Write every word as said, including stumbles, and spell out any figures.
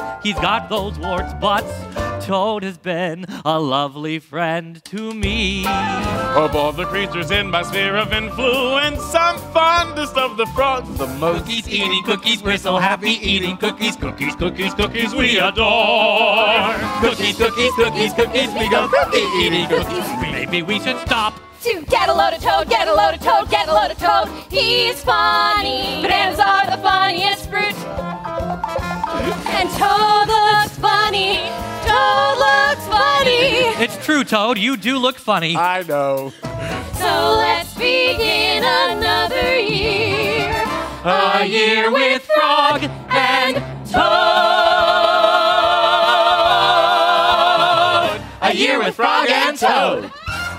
he's got those warts, but Toad has been a lovely friend to me. Of all the creatures in my sphere of influence, I'm fondest of the frog the most. Cookies, eating cookies, we're so happy eating cookies. Cookies, cookies, cookies, we adore. Cookies, cookies, cookies, cookies, we go cookie eating cookies. Maybe we should stop. To get a load of Toad, get a load of Toad, get a load of Toad. He's funny. Bananas are the funniest fruit. And Toad looks funny. Toad looks funny. It's true, Toad. You do look funny. I know. So let's begin another year. A year with Frog and Toad. A year with Frog and Toad.